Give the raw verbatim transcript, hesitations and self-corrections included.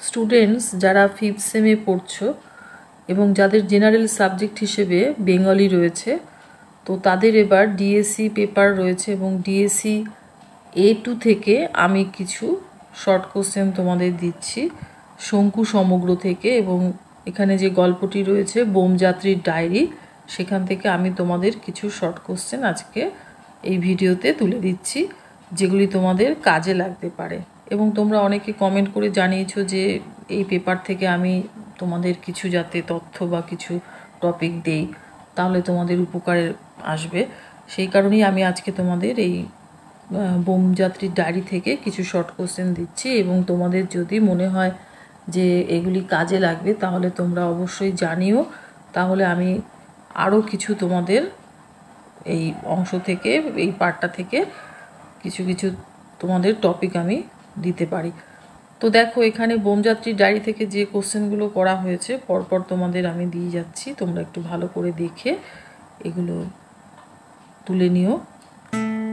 Students যারা fifth সেমে পড়ছো এবং যাদের জেনারেল সাবজেক্ট হিসেবে বেঙ্গলি রয়েছে, তো তাদের এবার ডিএসসি পেপার রয়েছে এবং ডিএসসি এ টু থেকে আমি কিছু শর্ট কোশ্চেন তোমাদের দিচ্ছি শঙ্কু সমগ্র থেকে। এবং এখানে যে গল্পটি রয়েছে বোমযাত্রীর ডায়েরি, সেখান থেকে আমি তোমাদের কিছু শর্ট কোশ্চেন আজকে এই ভিডিওতে তুলে দিচ্ছি, যেগুলি তোমাদের কাজে লাগতে পারে। এবং তোমরা অনেকে কমেন্ট করে জানিয়েছো যে এই পেপার থেকে আমি তোমাদের কিছু যাতে তথ্য বা কিছু টপিক দেই, তাহলে তোমাদের উপকারে আসবে। সেই কারণেই আমি আজকে তোমাদের এই বোমযাত্রীর ডায়েরি থেকে কিছু শর্ট কোশ্চেন দিচ্ছি। এবং তোমাদের যদি মনে হয় যে এগুলি কাজে লাগবে তাহলে তোমরা অবশ্যই জানিও, তাহলে আমি আরও কিছু তোমাদের এই অংশ থেকে, এই পার্টটা থেকে কিছু কিছু তোমাদের টপিক আমি দিতে পারি। তো দেখো, এখানে বোমযাত্রীর ডায়েরি থেকে যে কোশ্চেনগুলো করা হয়েছে পরপর তোমাদের আমি দিয়ে যাচ্ছি, তোমরা একটু ভালো করে দেখে এগুলো তুলে নিও।